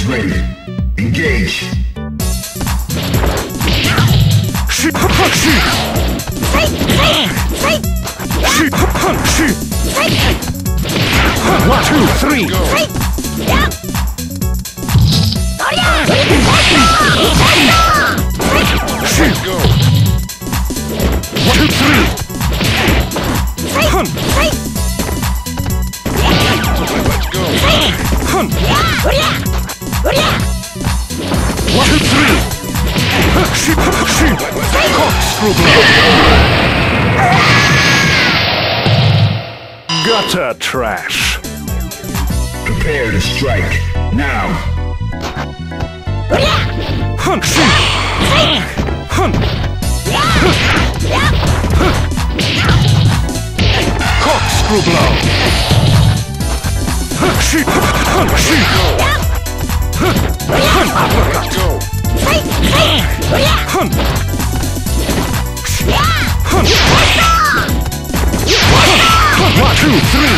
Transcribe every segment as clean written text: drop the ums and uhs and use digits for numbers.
is ready. Engage. One, two, three. Go. Let's go. One, two, three. Hun. Let's go. Hun. One, two, three. Corkscrew blow. Gutter trash. Prepare to strike. Now. Hun. Hun. Corkscrew blow. Let's go. Hun. One, two, three.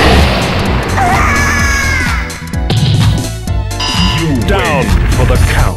Down for the count.